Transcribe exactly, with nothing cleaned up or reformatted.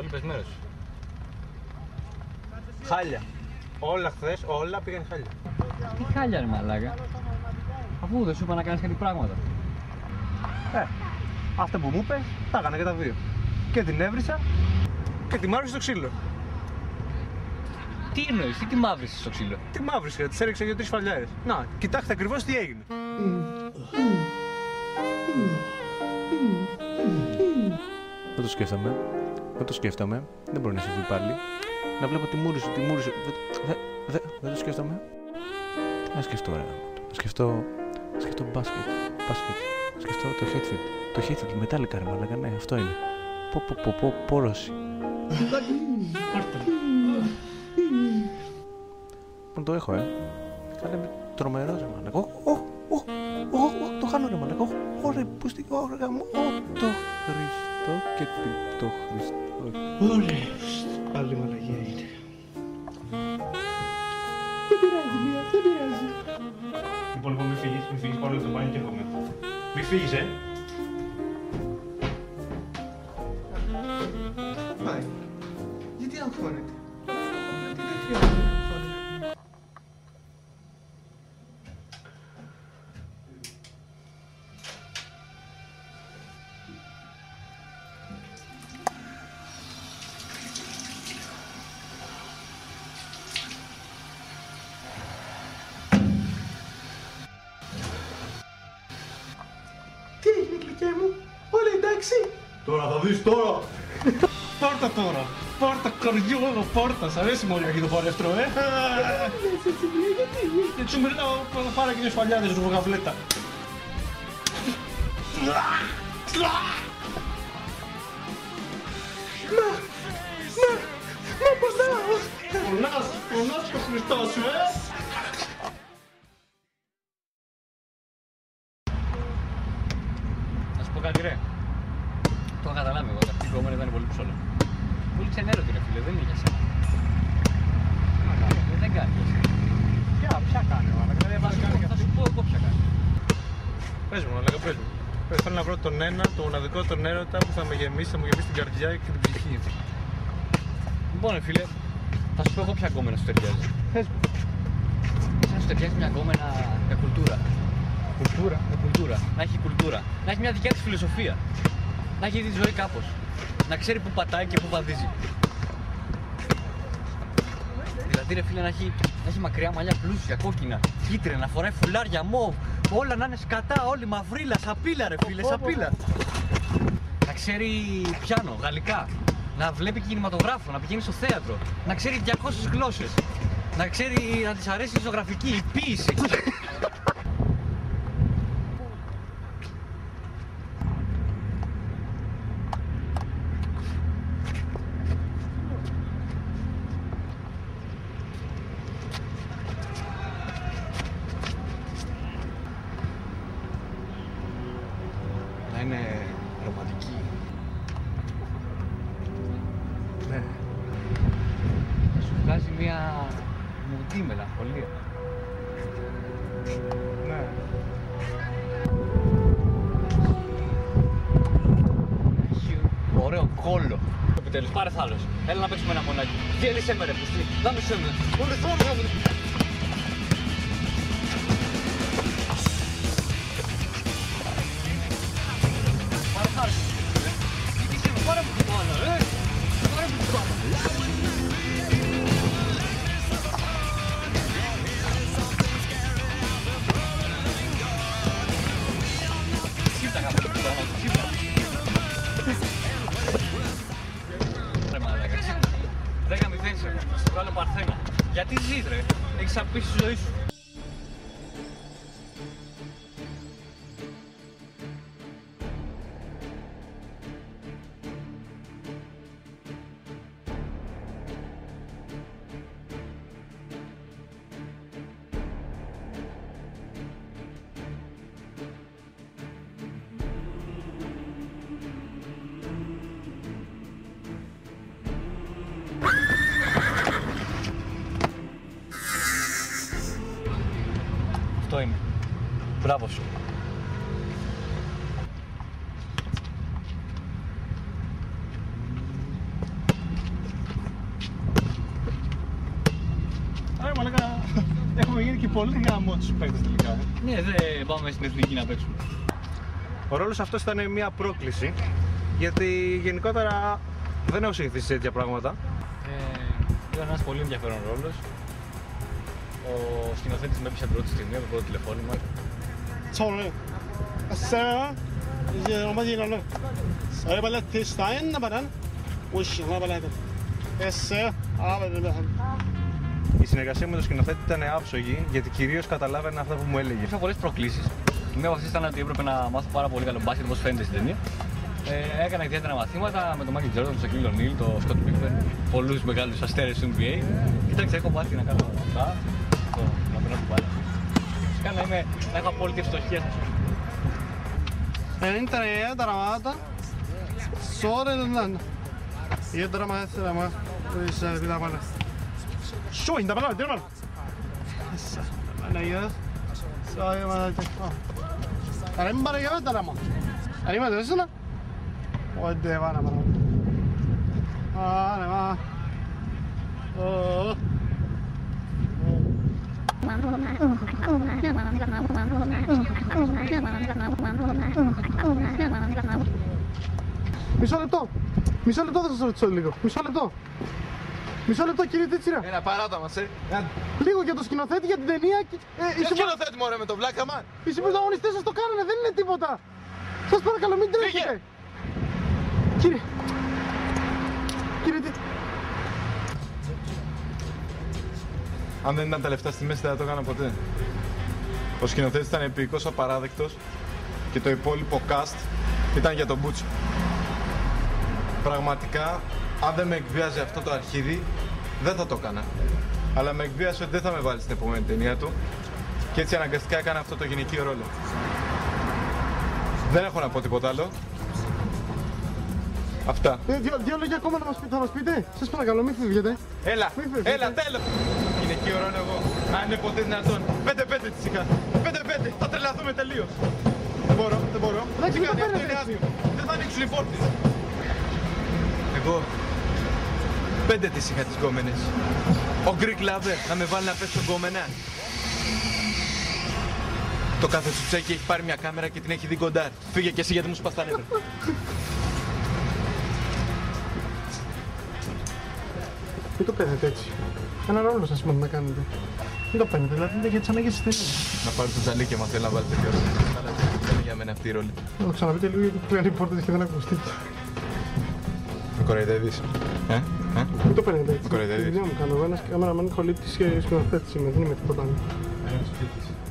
πήγαινε πεσμένος. Χάλια. Όλα χθες, όλα πήγαν χάλια. Τι χάλια ρε μαλάκα. Αφού δεν σου είπα να κάνεις κάτι πράγματα. Ε, αυτά που μου είπες, τα έκανα και τα δύο. Και την έβρισα και τη μαύρισα στο ξύλο. Τι εννοείς, τι τη μαύρισες στο ξύλο? Τη μαύρισα, της έριξα δύο-τρεις φαλιάρες. Να, κοιτάξτε ακριβώς τι έγινε. Δεν το σκέφτομαι. Δεν το σκέφτομαι. Δεν μπορεί να συμβεί πάλι. Να βλέπω τη μούρη σου, τη μούρη σου. Δεν, δεν, δεν, δεν το σκέφτομαι. Τι να σκεφτώ, ρε. Να σκεφτώ. Να σκεφτώ μπάσκετ. Μπάσκετ. Να σκεφτώ το Hatfield. Το Hatfield, μετάλλικα ρε μαλάκα, ναι, αυτό είναι. Πω, πω, πω, πω, πόρωση. Λοιπόν, το έχω, ε. Κάνε τρομερό, ρε μαλάκα. Ω, ω, ω, ω, το χάνω, ρε μαλάκα. Ω, ρε, πού στη, ω, ρε, γαμώ, ω, το Χριστό και το Χριστό. Ωραία, πάλι μαλαγία είναι. Δεν πειράζει, μία, δεν πειράζει. Λοιπόν, λοιπόν, μη φύγεις, μη φύγεις, πάρω το μπάνιο και έρχομαι. Μη φύγεις, ε. Πάει. Γιατί αγχώνεται? Γιατί δεν χρειάζεται να αγχώνεται? Τι έγινε, γλυκέ μου? Όλα εντάξει? Τώρα θα δεις τώρα. Πόρτα τώρα. Πόρτα, κοριόλο, πόρτα. Σ' αρέσει μόνο εκεί το παρέστρο, ε. Δεν λες έτσι, γλυκέ, γιατί? Έτσι σου μιλάω, πάρε και μια σφαλιάδες ρουβογαβλέτα. Μα, μα, μα πονάω. Πονάς, πονάς και ο Χριστός σου, ε. Να σου πω κάτι ρε. Το έχω καταλάβει εγώ, αυτή η κόμμενα ήταν πολύ ψόλο. Πολύ ξενέρωτη ρε φίλε, δεν είναι για σένα. Δεν κάνει για σένα. Ποια, ποια κάνει, μάνα, δηλαδή Θα σου πω- Θα σου πω εγώ ποια κάνει. Πες μου, αλλά πες μου. Πες, θέλω να βρω τον ένα, τον μοναδικό, τον έρωτα που θα με γεμίσει, θα μου γεμίσει την καρδιά και την ψυχή. Λοιπόν ρε φίλε, θα σου πω εγώ ποια κόμμενα σου ταιριάζει. Πες μου. Σαν σου ταιριάζει μια κόμμενα με κουλτούρα. Κουλτούρα. Με κουλτούρα. Να έχει κουλτούρα. Να έχει μια δικιά της φιλοσοφία. Να έχει δει τη ζωή κάπως. Να ξέρει που πατάει και που βαδίζει. Δηλαδή ρε φίλε να έχει, να έχει μακριά μαλλιά πλούσια, κόκκινα, κίτρινα, να φοράει φουλάρια, μοβ, όλα να είναι σκατά, όλη μαυρίλα, σαπίλα ρε φίλε, σαπίλα. Να ξέρει πιάνο, γαλλικά, να βλέπει κινηματογράφο, να πηγαίνει στο θέατρο, να ξέρει διακόσιες γλώσσες, να ξέρει να της αρέσει η ζωγραφική, η ποίηση. Να είναι ρομαντική. Ναι. Να σου βγάζει μια μουντή μελαγχολία. Ναι. Έχει ωραίο κόλλο. Επιτέλους, πάρε θάλος. Έλα να παίξουμε ένα μονάκι. Διέλυσέ με ρε πουστή. Δάμεσέ με. Βοληθώ με. Πάρε χάρη. Ζήτησέ με, πάρε μου την μπάλα, ρε. Πάρε μου την μπάλα. Σύρτα κάπου το πράγμα, σύρτα. Ρε μαλάκα, ξύπνα. Δέκα μηδέν σε έχω, να σου βγάλω παρθένα. Γιατί ζεις ρε, έχεις απίσει τη ζωή σου. Αυτό είναι. Μπράβο σου. Έχουμε γίνει και πολύ γάμο τους παίκτες τελικά. ε. Ναι, δεν πάμε στην εθνική να παίξουμε. Ο ρόλος αυτός ήταν μια πρόκληση, γιατί γενικότερα δεν έχω συνηθίσει σε τέτοια πράγματα. Ε, ήταν ένας πολύ ενδιαφέρον ρόλος. Ο σκηνοθέτης με έπεισε την πρώτη στιγμή, από το πρώτο τηλεφώνημα. Sorry. الساعة المدينة صايب لك تستعين بدن وش ما بلادك الساعة عابد بهم. Η συνεργασία με τον σκηνοθέτη ήταν άψογη, γιατί κυρίως καταλάβαινα αυτά που μου έλεγε. Είχα πολλές προκλήσεις. Μία από αυτές ήταν ότι έπρεπε να μάθω πάρα πολύ καλό μπάσκετ, όπως φαίνεται στην ταινία. Ε, έκανα ιδιαίτερα μαθήματα με τον Μάικλ Τζόρνταν, τον Σακίλ Ονίλ, τον Σκοτ Πίπερ, πολλούς μεγάλους αστέρες του N B A. Κοιτάξτε, έχω μάθει να κάνω αυτά, το, να περνάω την μπάλα. Φυσικά να, είμαι, να έχω απόλυτη ευστοχία στα σούτ. انت يا دراماتا صور لنا يا دراما السلامة ويش كذا ماله شو انت بلا دراما انا يا ساي ما انا مبارك يا دراما انا ما درسنا ودي وانا مرة انا ما اوه Μισό λεπτό. Μισό λεπτό θα σας ρωτήσω λίγο. Μισό λεπτό. Μισό λεπτό κύριε Τίτσιρα. Ένα παράτα μας, ε. Λίγο για το σκηνοθέτη, για την ταινία. Ε, Τι σκηνοθέτη μωρέ με τον Black Man. οι συμπροταγωνιστές σας το κάνανε, δεν είναι τίποτα. Σας παρακαλώ μην τρέχετε. Κύριε. Κύριε τι... Αν δεν ήταν τα λεφτά στη μέση δεν θα το έκανα ποτέ. Ο σκηνοθέτης ήταν επίοικος, απαράδεκτος και το υπόλοιπο cast ήταν για τον Μπούτσο. Πραγματικά, αν δεν με εκβίαζε αυτό το αρχίδι, δεν θα το έκανα. Αλλά με εκβίασε ότι δεν θα με βάλει στην επόμενη ταινία του και έτσι αναγκαστικά έκανα αυτό το γυναικείο ρόλο. Δεν έχω να πω τίποτα άλλο. Αυτά. Ε, δύο, δύο λόγια ακόμα να μας πείτε, θα μας πείτε. Σας παρακαλώ μην φύγετε. Έλα, Μη φεύγετε. έλα, τέλος! Γυναικείο ρόλο εγώ, αν είναι ποτέ δυνατόν. Πέντε πέντε της είχα. Πέντε πέντε, θα τρελαθούμε τελείως. Δεν μπορώ, δεν μπορώ. Εντάξει, Τι μην το κάνει, αυτό παίρνετε είναι έτσι. άδειο. Δεν θα ανοίξουν οι πόρτες. Εγώ, πέντε τις είχα τις γκόμενες. Ο Greek Lover, να με βάλει να πέσω γκόμενα. Το κάθε τσουτσέκι έχει πάρει μια κάμερα και την έχει δει κοντά. Φύγε και εσύ γιατί μου σπάς τα νεύρα. Μην το παίρνετε έτσι. Ένα ρόλο σας σημαίνει να κάνετε. Μην το παίρνετε, δηλαδή είναι για τις ανάγκες της ταινίας. Να πάρει το τζαλί και μα θέλει να βάλει τέτοιο ρόλο. Αλλά δεν είναι για μένα αυτή η ρόλη. Να το ξαναπείτε λίγο γιατί πλέον οι πόρτες και δεν ακουστείτε. Με κοροϊδεύεις. Ε, ε. Μην το παίρνετε έτσι. Με κοροϊδεύεις. Τη δουλειά μου κάνω. Εγώ ένας καμεραμάν κολλήτης και σκηνοθέτης είμαι, δεν είμαι τίποτα άλλο. Ε,